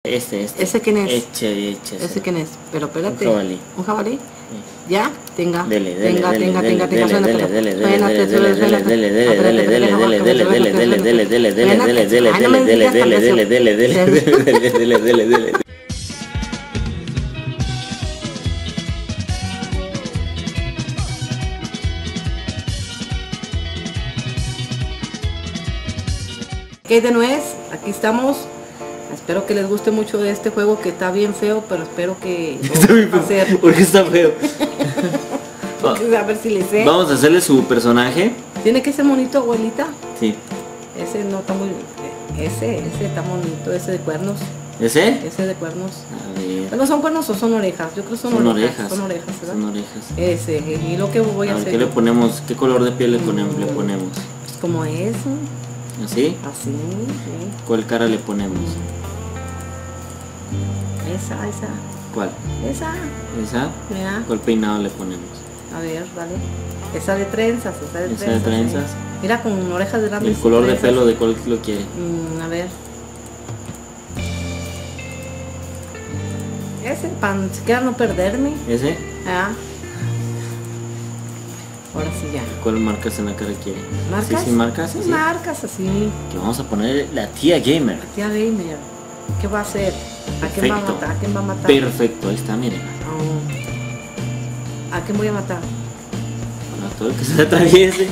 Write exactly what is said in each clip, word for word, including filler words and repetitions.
Este, este. ¿Ese quién es? Eche, eche. ¿Ese quién es? Pero espérate. Un jabalí. ¿Un jabalí? ¿Ya? Tenga. Dele, dele, tenga, dele, tenga, dele, tenga, tenga. dele, Suénate. dele, dele, Suénate, dele, suénate, dele, suénate. dele, dele, Espérate, dele, espérate, dele, déjame, dele, déjame, dele, déjame, dele, dele, dele, déjame. dele, dele, Ay, no me dele, digas dele, tan dele, dele, dele, dele, dele, dele, dele. ¿Qué de nuez? Aquí estamos. Espero que les guste mucho este juego que está bien feo, pero espero que Está bien va a ser. feo. ¿Por qué está feo? Porque a ver si le sé. Vamos a hacerle su personaje. Tiene que ser bonito, abuelita. Sí. Ese no está muy. Ese, ese está bonito, ese de cuernos. ¿Ese? Ese de cuernos. A ver. ¿No son cuernos o son orejas? Yo creo que son, Son orejas. orejas. Son orejas, ¿verdad? Son orejas. Ese, y lo que voy a, A ver, hacer. ¿qué le ponemos? ¿Qué color de piel le ponemos? Le ponemos. Pues como eso. ¿Así? Así, sí. ¿Cuál cara le ponemos? Esa, esa. ¿Cuál? Esa. ¿Esa? Mira. ¿Cuál peinado le ponemos? A ver, dale. Esa de trenzas, esa de ¿Esa trenzas. de trenzas? ¿Sí? Mira, con orejas ¿Y grandes. el color de trenzas. pelo de cuál lo quiere? Mm, a ver. Ese, para ni siquiera no perderme. ¿Ese? Ah. Ahora sí ya. ¿Cuál marcas en la cara quiere? ¿Marcas? Sí, sí, marcas. Sí, Sí. marcas así. Que vamos a poner la tía gamer. Tía Gamer. ¿Qué va a hacer? ¿A quién va a Perfecto. matar? ¿A quién va a matar? Perfecto, ahí está, miren. Oh. ¿A quién voy a matar? A todo el que se le atraviese.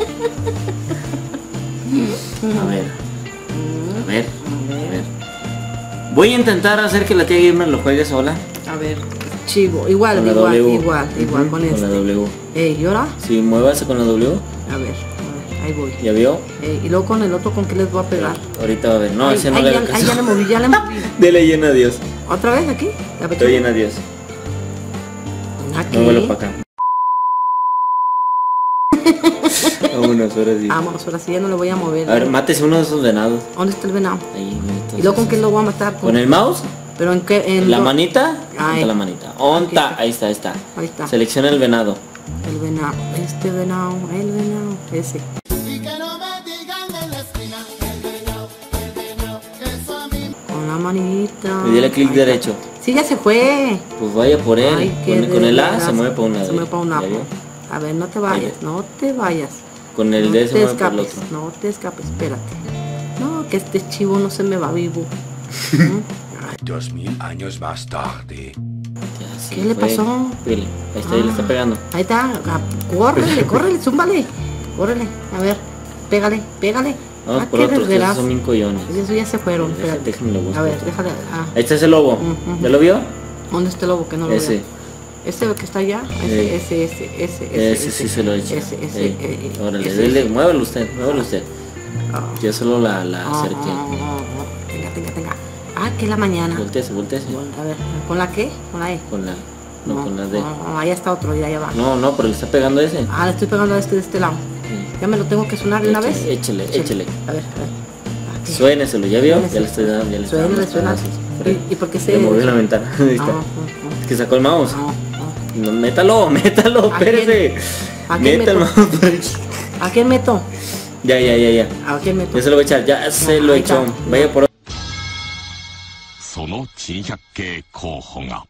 A ver, a ver, a ver. Voy a intentar hacer que la tía gamer lo juegue sola. A ver, chivo. Igual, Con la igual, W. igual, igual, con Con este. la W. Ey, ¿y ahora? Sí, muévase con la W. A ver, a ver, ahí voy. ¿Ya vio? Ey, y luego con el otro, ¿con qué les voy a pegar? Ahorita va a ver. No, Ay, ese no ay, le ya, haga ay, ya caso. le moví, ya le moví. Dele llena a Dios. ¿Otra vez aquí? ¿La Estoy pechuga? llena a Dios. Aquí. Muévelo para acá. Vámonos, ahora sí. Vámonos, ahora sí ya no le voy a mover. A ver, mátese uno de esos venados. ¿Dónde está el venado? Ahí, entonces, ¿Y luego con qué lo voy a matar? ¿Con el mouse? ¿Pero en qué? En ¿La lo- manita? Ay. Onta la manita. Onta, Aquí está. ahí está, ahí está. Ahí está. Selecciona el venado. El venado. Este venado, el venado. Ese. Con la manita. Y dile clic Ahí está. derecho. Sí, ya se fue. Pues vaya por él. Ay, qué con, con el A veras. se mueve para un lado. Se mueve para un ¿Ya lado. vio? A ver, no te vayas, no te vayas. Con el no D se te mueve para el escapes, otro. no te escapes, espérate. No, que este chivo no se me va vivo. ¿Mm? Dos mil años más tarde. Ya se ¿Qué le fue. pasó? Mire, ahí está, ahí le está Ah. pegando. Ahí está, ah, córrele, córrele, zúmbale. Córrele, a ver, pégale, pégale. Vamos Ah, por qué otros, que esos desgracia. son bien collones. Eso ya se fueron, Déjame- espérate. déjame lo busco. A ver, déjale. Ah, Ahí está ese lobo. Ujú. ¿Ya lo vio? ¿dónde está el lobo que no lo Ese. veo? Ese que está allá, ese, ese, ese, ese, Ese sí se lo echa. Ese, ese, Ey, eh, eh, Órale, ese, dele, ese. muévelo usted, muévelo usted. Ah. Yo solo la, la Ah, acerqué. ah, ah, ah. Tenga, tenga, tenga. Ah, que es la mañana. Volteese, volteese. A ver, ¿con la qué? ¿Con la E? Con la. No, con la D. No, no, allá está otro, ya, ya va. No, no, pero le está pegando ese. Ah, le estoy pegando a este de este lado. Sí. Ya me lo tengo que sonar de una Échale, vez. échele, échele. A ver, a ver. Aquí. Suéneselo, ¿ya vio? Suéneselo. Ya le estoy dando, ya le estoy Suena, dando. suena. Ah, sí. ¿Y, y por qué se...? Le movió la ventana. Ahí está. Ah, ah, Es que sacó el mouse. ah, No, métalo, métalo, ¿A espérese. ¿A quién Meta el meto? mouse por aquí. ah. ¿A quién meto? Ya, ya, ya, ya. ¿A quién meto? Ya se lo voy a echar, ya se No, lo ahí echó. está. Vaya por その珍百景候補が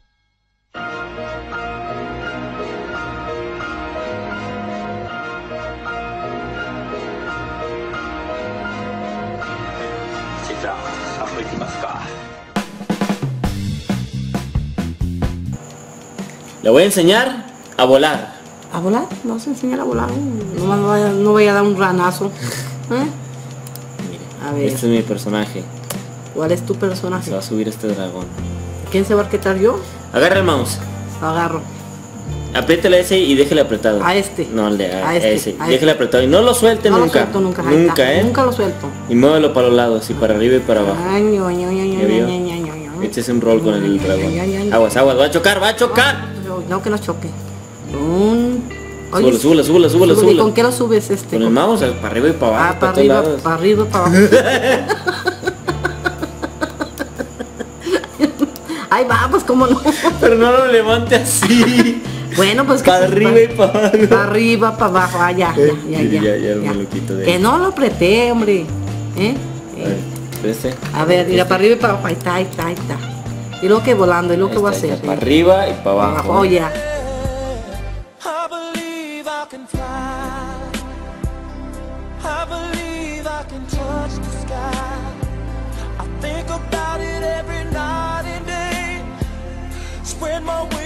Le voy a enseñar a volar. ¿A volar? No se enseñar a volar. No, no, vaya, no vaya a dar un ranazo. ¿Eh? Mire, A ver. este es mi personaje. ¿Cuál es tu Se personaje? va a subir este dragón. ¿Quién se va a arquetar yo? Agarra el mouse. Lo agarro. Apriétale ese y déjele apretado. A este. No, al de a, A este, ese. a Déjele este. apretado y no lo suelte No lo nunca. suelto nunca. ahí Nunca, está. ¿eh? Nunca lo suelto. Y muévelo para los lados, y para arriba y para abajo. Ay, ño, ño, ño, ño, ¿Ya vio? ño, ño, ño, ño. Este es un rol con el Ya, ya, ya. dragón. Aguas, aguas, va a chocar, va a chocar. No, no, que no choque. Un... Súbelo, súbelo, súbelo, súbelo, súbelo. ¿Y súbelo. con qué lo subes este? Con el mouse, para arriba y para abajo, Ah, para todos arriba, lados. para arriba, para abajo. Ay, va, pues cómo no. Pero no lo levante así. Bueno, pues que Para sí, arriba y para abajo. Para arriba, para abajo. Ah, ya, ya, ya, Sí, ya. ya, ya me lo quito de ahí. Que no lo apreté, hombre. ¿Eh? A ver, Eh, Este. A ver, mira para arriba y para abajo. Ahí está, ahí está, ahí está. Y luego que volando, y luego que voy a hacer. Para arriba y para abajo. Oh, ya. I believe I can fly. I believe I can touch the sky. I think about it every night and day. Spread my wings.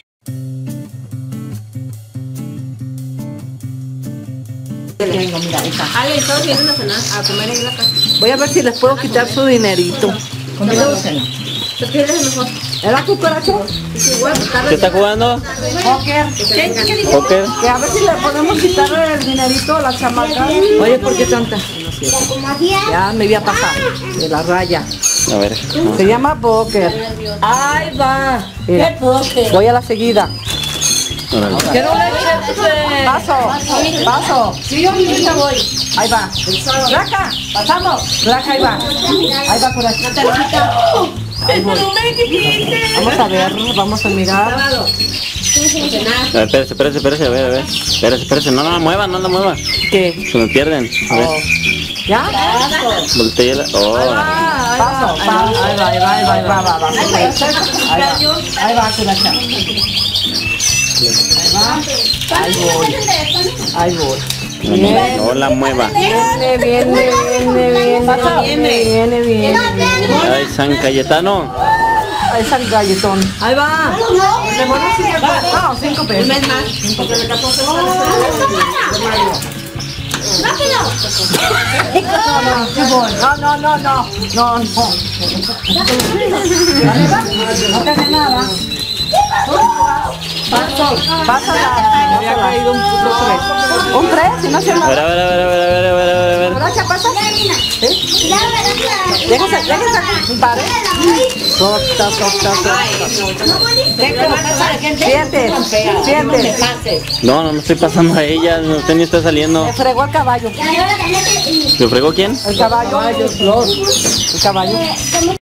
Tengo, mira, ahí está. Ale, todos vienen a cenar, a comer ahí en la casa. Voy a ver si les puedo quitar su dinerito. ¿Con qué lo cena? ¿Pues qué es mejor? ¿Era cucaracha? ¿Qué está jugando? Póker. Póker. Que a ver si le podemos quitar el dinerito a la chamaca. Oye, ¿por qué tanta? Ya me voy a pasar de la raya. A ver. Se llama póker. Ahí va. Mira, ¿Qué póker? voy a la seguida. Órale. Quiero leche. Paso, paso. Sí, yo ahorita voy. Ahí va. Blanca, pasamos. Blanca, ahí va. Ahí va por aquí. Ahí voy. Vamos a ver, vamos a mirar. A ver, espérese, espérese, espérese, a ver, a ver. Espérese, espérese. No, no la mueva, no la mueva. ¿Qué? Se me pierden. A ver. Oh. ¿Ya? Voltea. Oh. Paso, paso. Ahí va, ahí va, ahí va, ahí va, va, va. Ahí va, ahí va, curacha. Ahí voy. Ahí voy. No, Bien. no la mueva. Viene, viene, viene, viene, viene, viene. Ay, San Cayetano. Ahí está el galletón. Ahí va. No, cinco pesos. Un mes más. No, no, no, no. No, no. No te hace nada. Paso, pásala. Me había caído un puto tres. ¿Un tres? Si no se A ver, a ver, a ver, a ver, a ver, a ver, a ver, a ver. ¿Gracias, pasa? ¿Sí? Déjese, déjese, pare. Sota, sota, sota. Siete, siete. No, no me estoy pasando a ella. Usted ni está saliendo. Me fregó el caballo. ¿Se fregó quién? El caballo. El caballo.